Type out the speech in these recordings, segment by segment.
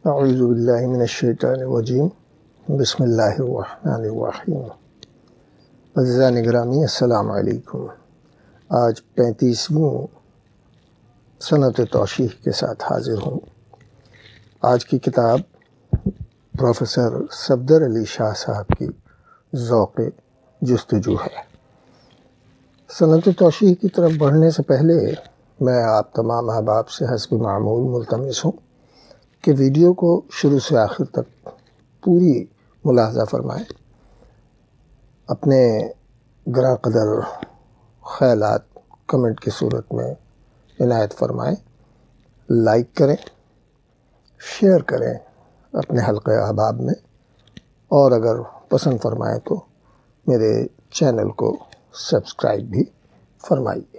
اعوذ باللہ من الشیطان الرجیم بسم اللہ الرحمن الرحیم۔ عزیزان گرامی السلام علیکم۔ آج 35ویں سنت توشیح کے ساتھ حاضر ہوں۔ آج کی کتاب پروفیسر صفدر علی شاہ صاحب کی ذوق جستجو ہے۔ سنت توشیح کی طرف بڑھنے سے پہلے میں آپ تمام احباب سے حسب معمول ملتمس ہوں کہ ویڈیو کو شروع سے آخر تک پوری ملاحظہ فرمائیں، اپنے گراں قدر خیالات کمنٹ کی صورت میں عنایت فرمائیں، لائک کریں، شیئر کریں اپنے حلقہ احباب میں، اور اگر پسند فرمائیں تو میرے چینل کو سبسکرائب بھی فرمائیے۔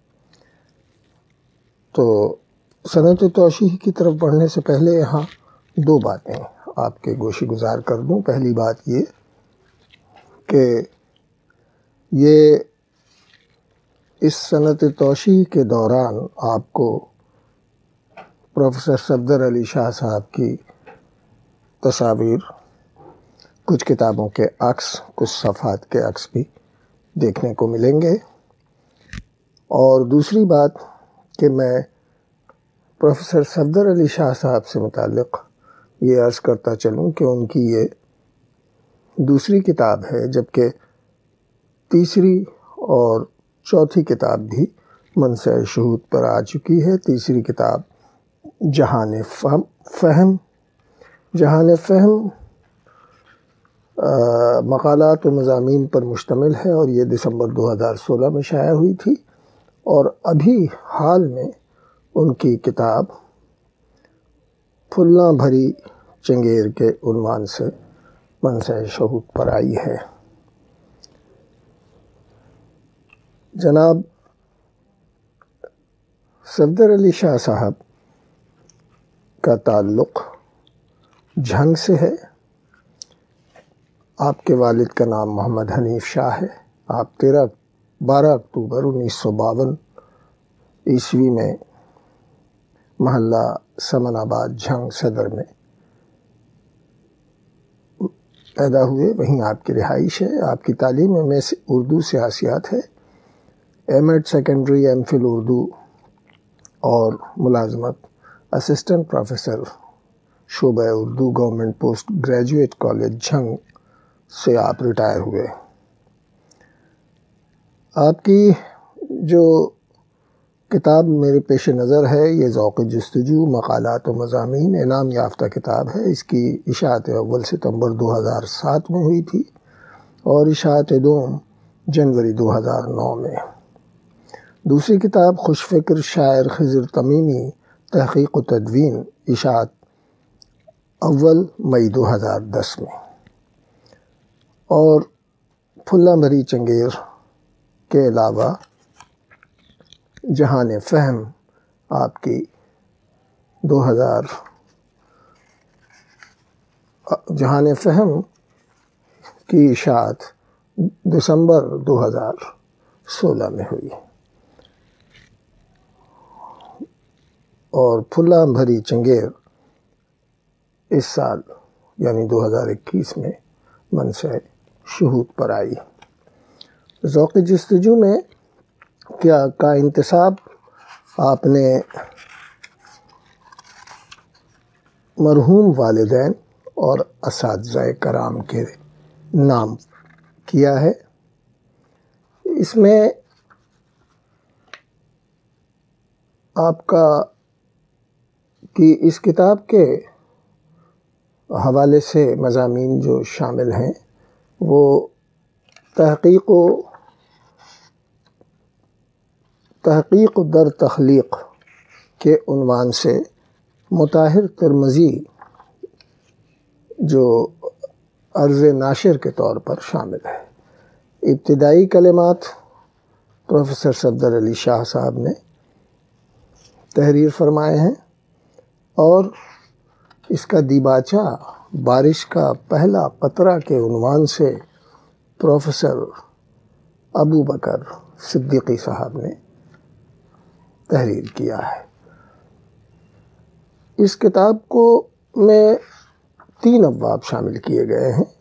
تو سنت توشیح کی طرف بڑھنے سے پہلے یہاں دو باتیں آپ کے گوشِ گزار کر دوں۔ پہلی بات یہ کہ یہ اس سنت توشیح کے دوران آپ کو پروفیسر صفدر علی شاہ صاحب کی تصاویر، کچھ کتابوں کے عکس، کچھ صفحات کے عکس بھی دیکھنے کو ملیں گے۔ اور دوسری بات کہ میں پروفیسر صفدر علی شاہ صاحب سے متعلق یہ عرض کرتا چلوں کہ ان کی یہ دوسری کتاب ہے، جبکہ تیسری اور چوتھی کتاب بھی منصع شہود پر آ چکی ہے۔ تیسری کتاب جہان فہم مقالات و مضامین پر مشتمل ہے، اور یہ دسمبر 2016 میں شائع ہوئی تھی۔ اور ابھی حال میں ان کی کتاب پھلاں بھری چنگیر کے عنوان سے منصع شہود پر آئی ہے۔ جناب صفدر علی شاہ صاحب کا تعلق جھنگ سے ہے۔ آپ کے والد کا نام محمد حنیف شاہ ہے۔ آپ 12 اکتوبر 1952 عیسوی میں محلہ سمن آباد جھنگ صدر میں پیدا ہوئے، وہیں آپ کی رہائش ہے۔ آپ کی تعلیم میں سے اردو سیاسیات ہے، M Ed secondary, M Phil Urdu, اور ملازمت اسسٹنٹ پروفیسر شعبہ Urdu, government post graduate college Jhang سے آپ ریٹائر ہوئے۔ آپ کی جو کتاب میرے پیش نظر ہے یہ ذوق جستجو مقالات و مضامین انعام یافتہ کتاب ہے۔ اس کی اشاعت اول ستمبر 2007 میں ہوئی تھی اور اشاعت دوم جنوری 2009 میں۔ دوسری کتاب خوش فکر شاعر خضر تمیمی تحقیق و تدوین، اشاعت اول مئی 2010 میں۔ اور پھلاں بھری چنگیر کے علاوہ جہان فہم آپ کی جہان فہم کی اشاعت دسمبر 2016 میں ہوئی، اور پھلاں بھری چنگیر اس سال یعنی 2021 میں منصع شہود پر آئی۔ ذوق جستجو میں کا انتصاب آپ نے مرحوم والدین اور اساتذہ کرام کے نام کیا ہے۔ اس میں آپ کا اس کتاب کے حوالے سے مضامین جو شامل ہیں وہ تحقیق در تخلیق کے عنوان سے مطاہر ترمذی جو عرض ناشر کے طور پر شامل ہے۔ ابتدائی کلمات پروفیسر صفدر علی شاہ صاحب نے تحریر فرمائے ہیں، اور اس کا دیباچہ بارش کا پہلا قطرہ کے عنوان سے پروفیسر ابو بکر صدیقی صاحب نے تحریر کیا ہے۔ اس کتاب کو میں 3 ابواب شامل کیے گئے ہیں۔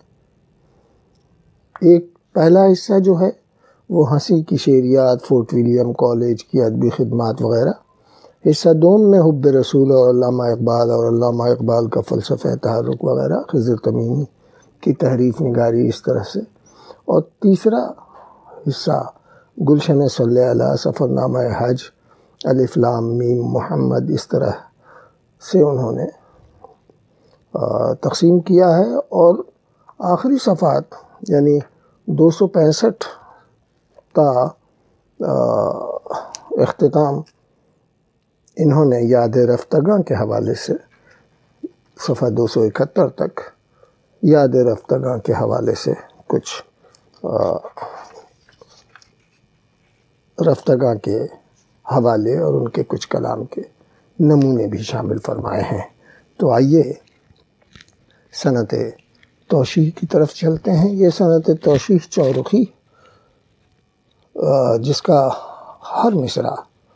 ایک پہلا حصہ جو ہے وہ ہنسی کی شعریات، فورٹ ولیم کالج کی ادبی خدمات وغیرہ۔ حصہ دوم میں حب رسول اور علامہ اقبال کا فلسفہ تحرک وغیرہ، خضر تمیمی کی تحریف نگاری اس طرح سے۔ اور تیسرا حصہ گلشن صلی علی، سفر نامہ حج، الف لام میم محمد، اس طرح سے انہوں نے تقسیم کیا ہے۔ اور آخری صفحات یعنی 265 تا اختتام انہوں نے یاد رفتگاں کے حوالے سے، صفحہ 271 تک یاد رفتگاں کے حوالے سے کچھ رفتگاں کے حوالے اور ان کے کچھ کلام کے نمونے بھی شامل فرمائے ہیں۔ تو آئیے سنت توشیح کی طرف چلتے ہیں۔ یہ سنت توشیح چورخی جس کا ہر مصرع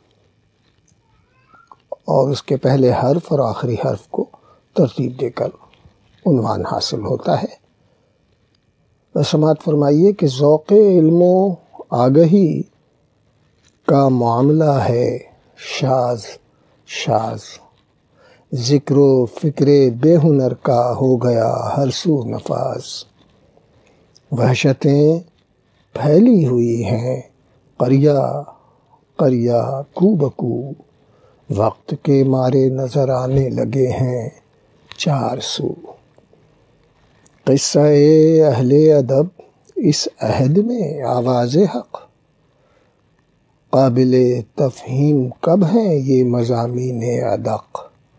اور اس کے پہلے حرف اور آخری حرف کو ترتیب دے کر عنوان حاصل ہوتا ہے۔ سماعت فرمائیے کہ ذوق علم و آگہی کا معاملہ ہے شاذ شاذ، ذکر و فکر بے ہنر کا ہو گیا ہر سو نفاذ، وحشتیں پھیلی ہوئی ہیں قریہ قریہ کو بکو، وقت کے مارے نظر آنے لگے ہیں 4 سو۔ قصہ اہل ادب اس عہد میں آواز حق، قابل تفہیم کب ہیں یہ مضامین ادق،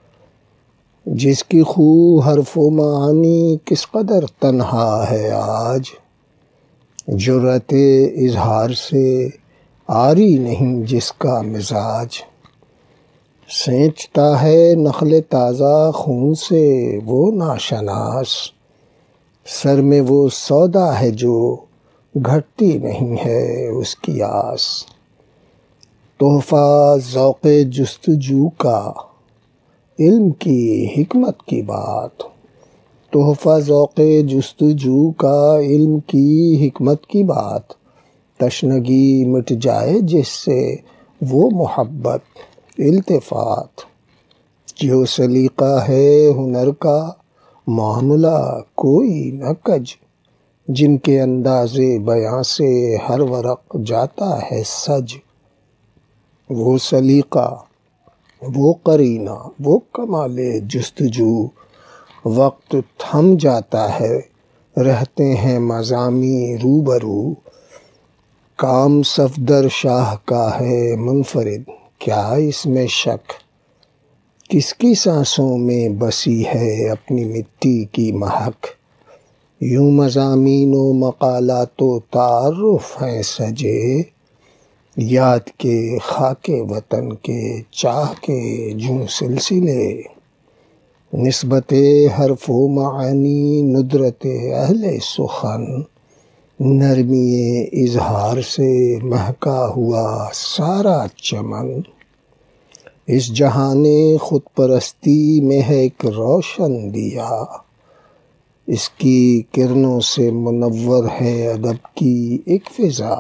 جس کی خو حرف و معانی کس قدر تنہا ہے آج، جرأت اظہار سے عاری نہیں جس کا مزاج، سینچتا ہے نخل تازہ خون سے وہ ناشناس، سر میں وہ سودا ہے جو گھٹتی نہیں ہے اس کی آس، تحفہ ذوق جستجو کا علم کی حکمت کی بات، تحفہ ذوق جستجو کا علم کی حکمت کی بات، تشنگی مٹ جائے جس سے وہ محبت التفات، جو سلیقہ ہے ہنر کا معاملہ کوئی نہ کج، جن کے انداز بیاں سے ہر ورق جاتا ہے سج، وہ سلیقہ، وہ قرینہ، وہ کمال جستجو، وقت تھم جاتا ہے رہتے ہیں مضامیں روبرو، کام صفدر شاہ کا ہے منفرد کیا اس میں شک، کس کی سانسوں میں بسی ہے اپنی مٹی کی مہک، یوں مضامین و مقالات و تعارف ہیں سجے، یاد کے خاک وطن کے چاہ کے جوں سلسلے، نسبت حرف و معانی ندرت اہل سخن، نرمی اظہار سے مہکا ہوا سارا چمن، اس جہان خود پرستی میں ہے ایک روشن دیا، اس کی کرنوں سے منور ہے ادب کی ایک فضا،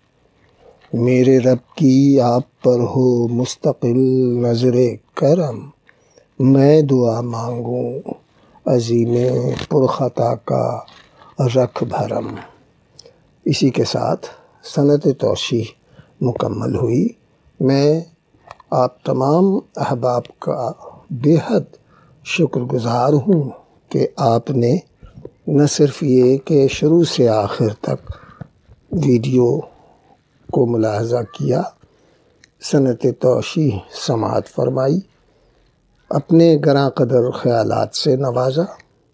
میرے رب کی آپ پر ہو مستقل نظر کرم، میں دعا مانگوں عظیم پرخطا کا رکھ بھرم۔ اسی کے ساتھ سنت توشیح مکمل ہوئی۔ میں آپ تمام احباب کا بے حد شکر گزار ہوں کہ آپ نے نہ صرف یہ کہ شروع سے آخر تک ویڈیو کو ملاحظہ کیا، سنت توشیح سماعت فرمائی، اپنے گراں قدر خیالات سے نوازا،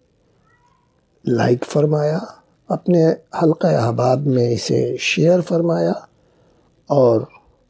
لائک فرمایا، اپنے حلقہ احباب میں اسے شیئر فرمایا اور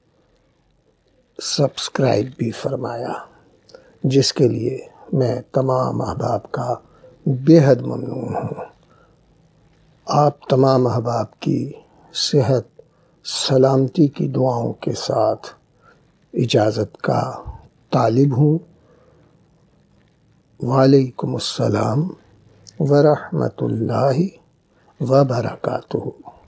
سبسکرائب بھی فرمایا، جس کے لیے میں تمام احباب کا بے حد ممنون ہوں۔ آپ تمام احباب کی صحت سلامتی کی دعاؤں کے ساتھ اجازت کا طالب ہوں۔ وعلیکم السلام ورحمۃ اللہ وبرکاتہ۔